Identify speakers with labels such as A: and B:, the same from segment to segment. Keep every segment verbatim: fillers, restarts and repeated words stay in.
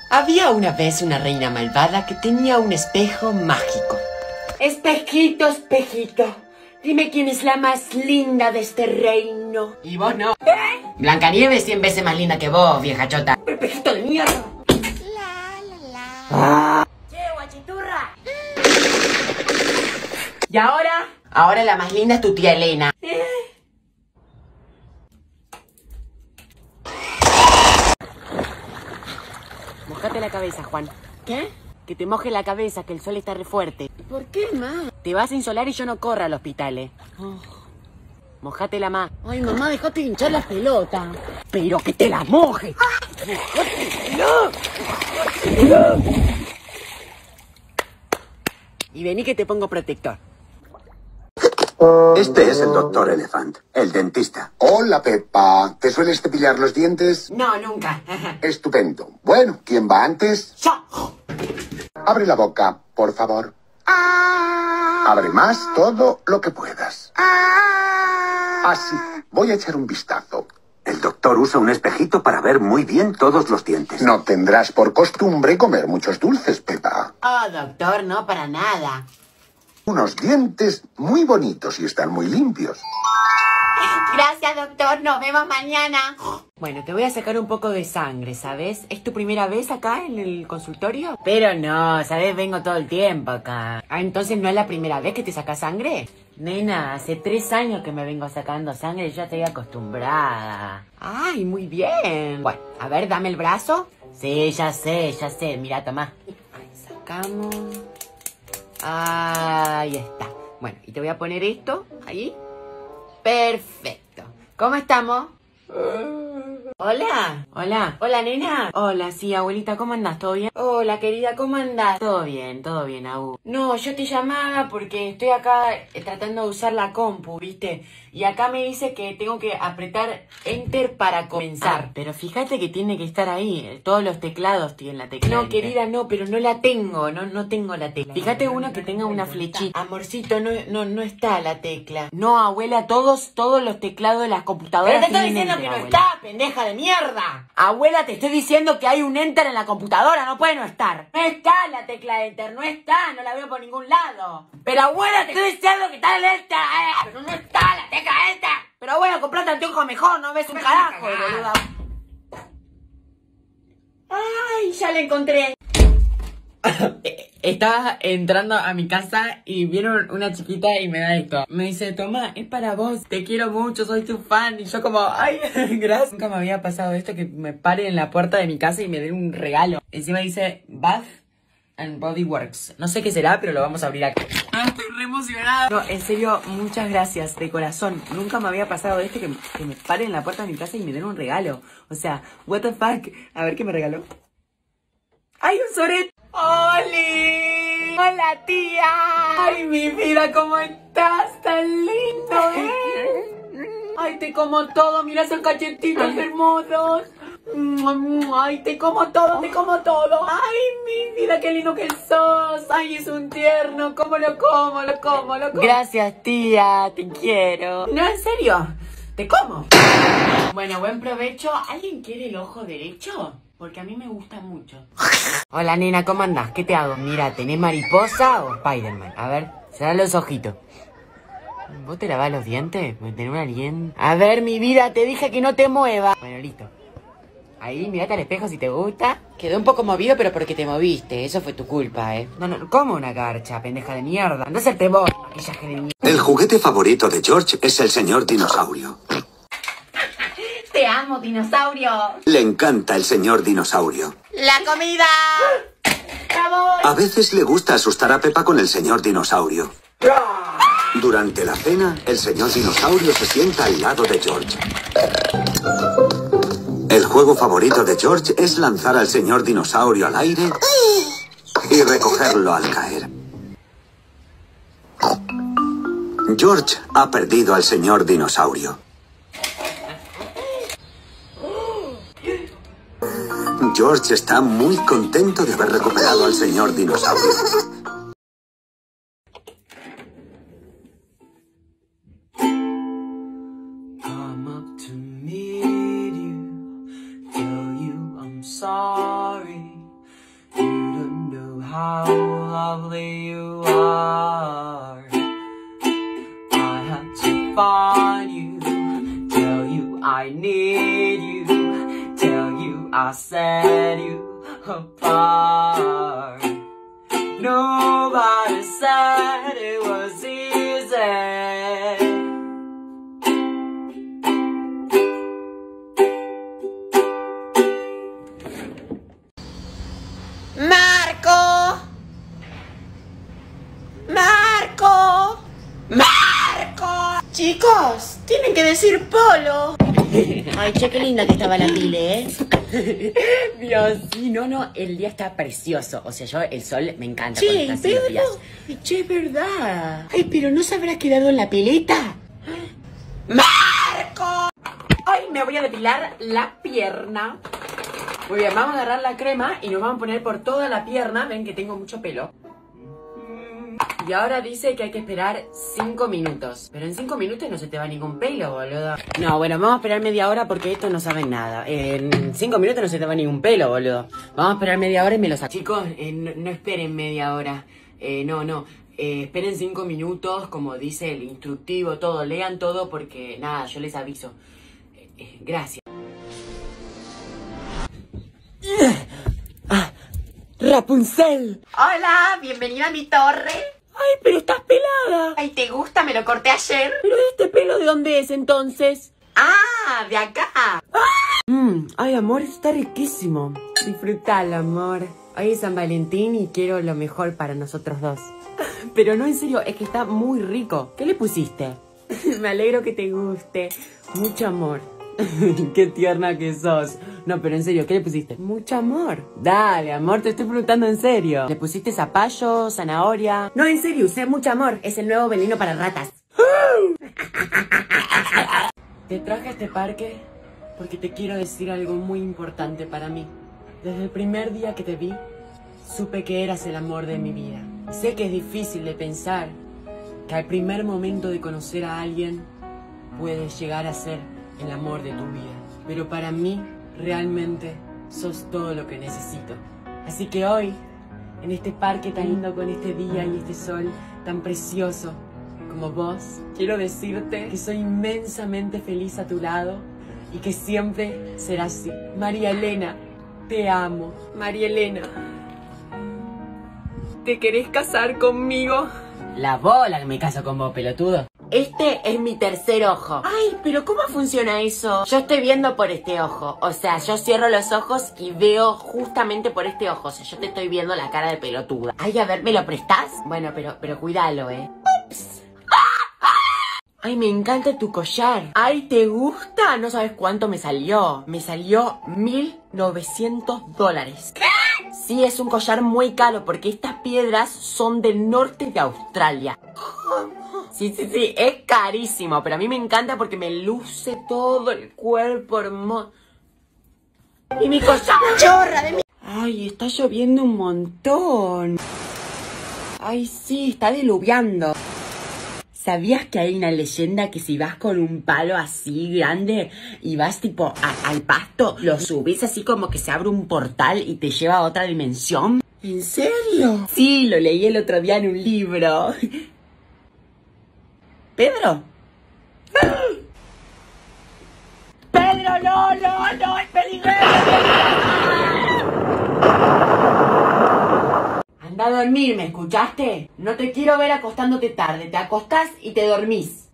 A: Había una vez una reina malvada que tenía un espejo mágico. Espejito, espejito, dime quién es la más linda de este reino. Y vos no. ¿Eh? Blancanieves cien veces más linda que vos, vieja chota. Espejito de mierda. La, la, la. Ah. Che, guachiturra. ¿Y ahora? Ahora la más linda es tu tía Elena. ¿Eh? Mojate la cabeza, Juan. ¿Qué? Que te moje la cabeza, que el sol está re fuerte. ¿Por qué, ma? Te vas a insolar y yo no corro al hospital, eh. Oh. Mojátela más. Ay, mamá, dejate de hinchar las pelotas. Pero que te las moje. ¡No! ¡No! Y vení que te pongo protector.
B: Este es el doctor Elefant, el dentista. Hola, Peppa. ¿Te sueles cepillar los dientes?
A: No, nunca.
B: Estupendo. Bueno, ¿quién va antes?
A: Yo.
B: Abre la boca, por favor. Abre más todo lo que puedas. Así. Voy a echar un vistazo.
C: El doctor usa un espejito para ver muy bien todos los dientes.
B: No tendrás por costumbre comer muchos dulces, Peppa.
A: Oh, doctor, no para nada.
B: Unos dientes muy bonitos y están muy limpios.
A: Gracias, doctor. Nos vemos mañana. Bueno, te voy a sacar un poco de sangre, ¿sabes? ¿Es tu primera vez acá en el consultorio? Pero no, ¿sabes? Vengo todo el tiempo acá. Ah, entonces no es la primera vez que te sacas sangre. Nena, hace tres años que me vengo sacando sangre y ya estoy acostumbrada. Ay, muy bien. Bueno, a ver, dame el brazo. Sí, ya sé, ya sé. Mira, toma. Ahí sacamos. Ahí está. Bueno, y te voy a poner esto ahí. Perfecto. ¿Cómo estamos? Hola. Hola. Hola, nena. Hola, sí, abuelita, ¿cómo andás? ¿Todo bien? Hola, querida, ¿cómo andás? Todo bien, todo bien, Abu. No, yo te llamaba porque estoy acá eh, tratando de usar la compu, ¿viste? Y acá me dice que tengo que apretar Enter para comenzar. Ah, pero fíjate que tiene que estar ahí. Todos los teclados tienen la tecla. No, Enter. Querida, no, pero no la tengo. No, no tengo la tecla. Fíjate uno que tenga una flechita. Amorcito, no, no, no está la tecla. No, abuela, todos, todos los teclados de las computadoras. Pero te estoy diciendo enter, que no abuela. Está, pendeja de mierda. Abuela, te estoy diciendo que hay un Enter en la computadora. No puede no estar. No está la tecla Enter. No está. No la veo por ningún lado. Pero abuela, te estoy diciendo que está el Enter. Eh. Pero no está la tecla Enter. Pero bueno, comprate anteojos mejor. No ves un carajo, boluda. Ay, ya la encontré. Estaba entrando a mi casa y vieron una chiquita y me da esto. Me dice, toma, es para vos, te quiero mucho, soy tu fan. Y yo como, ay, gracias. Nunca me había pasado esto, que me paren en la puerta de mi casa y me den un regalo. Encima dice, Bath and Body Works. No sé qué será, pero lo vamos a abrir acá. Ah, estoy re emocionada. No, en serio, muchas gracias, de corazón. Nunca me había pasado esto, que, que me paren en la puerta de mi casa y me den un regalo. O sea, what the fuck. A ver qué me regaló. ¡Ay, un soret! ¡Oli! ¡Hola, tía! ¡Ay, mi vida, cómo estás! ¡Tan lindo, eh! ¡Ay, te como todo! ¡Mira esos cachetitos hermosos! ¡Ay, te como todo, te como todo! ¡Ay, mi vida, qué lindo que sos! ¡Ay, es un tierno! ¿Cómo lo como, lo como, lo como? Gracias, tía, te quiero. No, en serio, te como. Bueno, buen provecho. ¿Alguien quiere el ojo derecho? Porque a mí me gusta mucho. Hola, nena, ¿cómo andás? ¿Qué te hago? Mira, ¿tenés mariposa o Spider-Man? A ver, cerrá los ojitos. ¿Vos te lavás los dientes? ¿Tenés un alien? A ver, mi vida, te dije que no te muevas. Bueno, listo. Ahí, mirate al espejo si te gusta. Quedó un poco movido, pero porque te moviste. Eso fue tu culpa, ¿eh? No, no, ¿cómo una garcha, pendeja de mierda? Andá a hacerte vos, maquillaje de mierda.
C: El juguete favorito de George es el señor dinosaurio.
A: Te amo, dinosaurio.
C: Le encanta el señor dinosaurio.
A: ¡La comida! ¡Bravo!
C: A veces le gusta asustar a Peppa con el señor dinosaurio. Durante la cena, el señor dinosaurio se sienta al lado de George. El juego favorito de George es lanzar al señor dinosaurio al aire y recogerlo al caer. George ha perdido al señor dinosaurio. George está muy contento de haber recuperado al señor dinosaurio.
A: Come up to meet you, tell you I'm sorry. lovely you are. I had to find you, tell you I need you, tell you I set you apart. Nobody said it was easy.
D: ¡Marco! ¡Marco! ¡Marco! Chicos, tienen que decir Polo. Ay, che, qué linda que estaba la pile, ¿eh?
A: Dios, sí, no, no, el día está precioso. O sea, yo, el sol me encanta.
D: Che, Pedro. Che, es verdad. Ay, pero ¿no se habrá quedado en la pileta? ¡Marco!
A: Hoy me voy a depilar la pierna. Muy bien, vamos a agarrar la crema y nos vamos a poner por toda la pierna. Ven que tengo mucho pelo. Y ahora dice que hay que esperar cinco minutos. Pero en cinco minutos no se te va ningún pelo, boludo. No, bueno, vamos a esperar media hora porque esto no saben nada. En cinco minutos no se te va ningún pelo, boludo. Vamos a esperar media hora y me lo saco. Chicos, eh, no, no esperen media hora. Eh, no, no. Eh, esperen cinco minutos, como dice el instructivo, todo. Lean todo porque, nada, yo les aviso. Eh, eh, gracias. Ah, Rapunzel.
D: Hola, bienvenida a mi torre.
A: Ay, pero estás pelada.
D: Ay, ¿te gusta? Me lo corté ayer.
A: Pero este pelo, ¿de dónde es entonces?
D: Ah, de acá.
A: ¡Ah! Mm, ay, amor, está riquísimo. Disfrutalo, amor. Hoy es San Valentín y quiero lo mejor para nosotros dos. Pero no, en serio, es que está muy rico. ¿Qué le pusiste? Me alegro que te guste. Mucho amor. Qué tierna que sos. No, pero en serio, ¿qué le pusiste? Mucho amor. Dale, amor, te estoy preguntando en serio. ¿Le pusiste zapallo, zanahoria? No, en serio, usé mucho amor. Es el nuevo veneno para ratas. Te traje a este parque porque te quiero decir algo muy importante para mí. Desde el primer día que te vi, supe que eras el amor de mi vida. Sé que es difícil de pensar que al primer momento de conocer a alguien puedes llegar a ser el amor de tu vida. Pero para mí, realmente, sos todo lo que necesito. Así que hoy, en este parque tan lindo con este día y este sol tan precioso como vos, quiero decirte que soy inmensamente feliz a tu lado y que siempre será así. María Elena, te amo. María Elena, ¿te querés casar conmigo? La bola que me caso con vos, pelotudo.
D: Este es mi tercer ojo. Ay, pero ¿cómo funciona eso? Yo estoy viendo por este ojo. O sea, yo cierro los ojos y veo justamente por este ojo. O sea, yo te estoy viendo la cara de pelotuda. Ay, a ver, ¿me lo prestás? Bueno, pero, pero cuídalo, ¿eh? Ups. Ay, me encanta tu collar. Ay, ¿te gusta? No sabes cuánto me salió. Me salió mil novecientos dólares. ¿Qué? Sí, es un collar muy caro porque estas piedras son del norte de Australia. Sí, sí, sí, es carísimo, pero a mí me encanta porque me luce todo el cuerpo hermoso. Y mi collar chorra de mi...
A: Ay, está lloviendo un montón. Ay, sí, está diluviando. ¿Sabías que hay una leyenda que si vas con un palo así grande y vas tipo a, al pasto, lo subís así como que se abre un portal y te lleva a otra dimensión? ¿En serio? Sí, lo leí el otro día en un libro. ¿Pedro? ¡Pedro, no, no, no! ¡Es peligroso! Anda a dormir, ¿me escuchaste? No te quiero ver acostándote tarde. Te acostás y te dormís.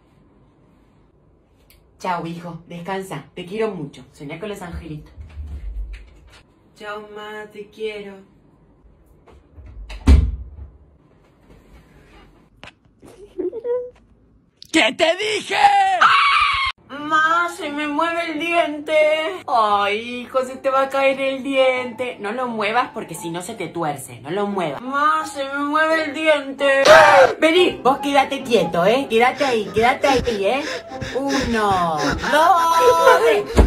A: Chao, hijo. Descansa. Te quiero mucho. Soñá con los angelitos. Chao, ma. Te quiero. ¿Qué te dije? Ma, se me mueve el diente. Ay, hijo, se te va a caer el diente. No lo muevas porque si no se te tuerce. No lo muevas. Ma, se me mueve el diente. Vení, vos quédate quieto, ¿eh? Quédate ahí, quédate ahí, ¿eh? Uno, dos, tres.